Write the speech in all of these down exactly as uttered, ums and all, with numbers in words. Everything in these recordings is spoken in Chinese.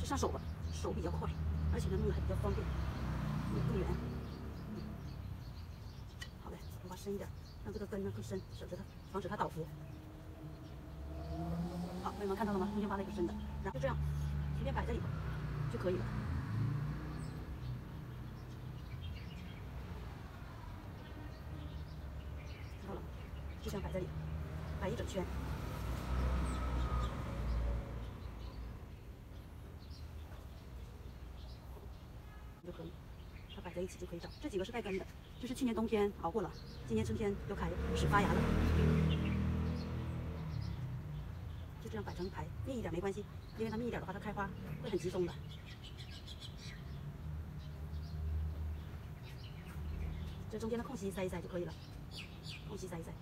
是上手吧，手比较快，而且呢弄得还比较方便，也更圆。嗯，好嘞，我挖深一点，让这个根呢更深，省着它，防止它倒伏。好，朋友们看到了吗？中间挖了一个深的，然后就这样随便摆在里头就可以了。知道了吗？就这样摆在里头，摆一整圈。 就可以，它摆在一起就可以长。这几个是带根的，这是去年冬天熬过了，今年春天又开始发芽了。就这样摆成一排，密一点没关系，因为它密一点的话，它开花会很集中的。这中间的空隙塞一塞就可以了，空隙塞一塞。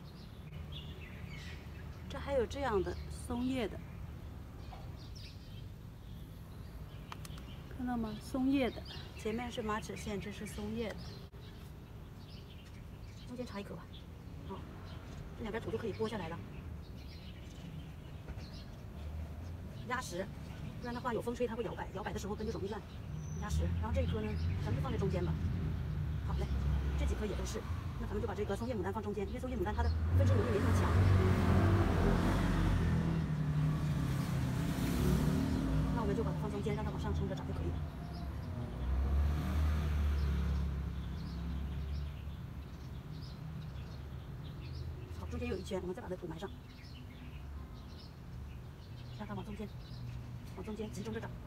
这还有这样的松叶的，看到吗？松叶的。 前面是马齿苋，这是松叶的，中间插一颗吧。好、哦，这两边土就可以剥下来了。压实，不然的话有风吹它会摇摆，摇摆的时候根就容易烂。压实，然后这一颗呢，咱们就放在中间吧。好嘞，这几颗也都是。那咱们就把这个松叶牡丹放中间，因为松叶牡丹它的分支能力没那么强。那我们就把它放中间，让它往上冲着长就可以了。 中间有一圈，我们再把它土埋上，让它往中间，往中间集中着长，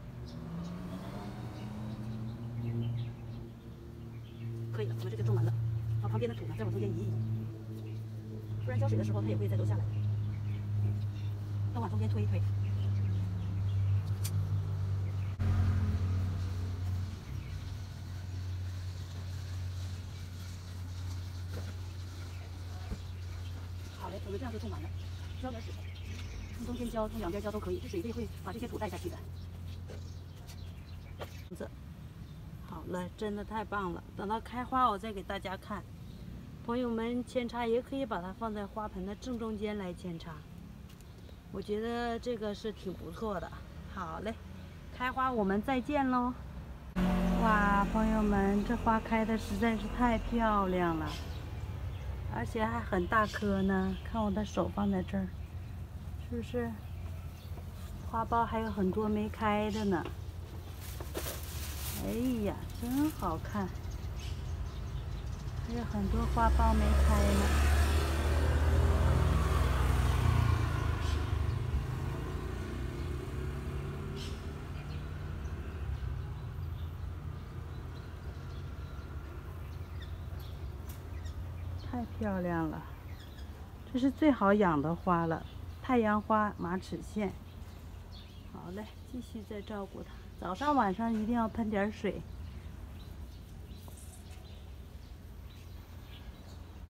可以了，我们这就种完了。然后旁边的土呢，再往中间移一移，不然浇水的时候它也会再流下来。都往中间推一推。好嘞，我们这样就种完了。浇点水，从中间浇，从两边浇都可以，这水位会把这些土带下去的。这好了，真的太棒了！等到开花，我再给大家看。朋友们，扦插也可以把它放在花盆的正中间来扦插，我觉得这个是挺不错的。好嘞，开花我们再见喽！哇，朋友们，这花开的实在是太漂亮了，而且还很大颗呢。看我的手放在这儿，是不是？花苞还有很多没开的呢。哎呀，真好看！还有很多花苞没开呢。太漂亮了，这是最好养的花了，太阳花、马齿苋。好嘞，继续再照顾它，早上晚上一定要喷点水。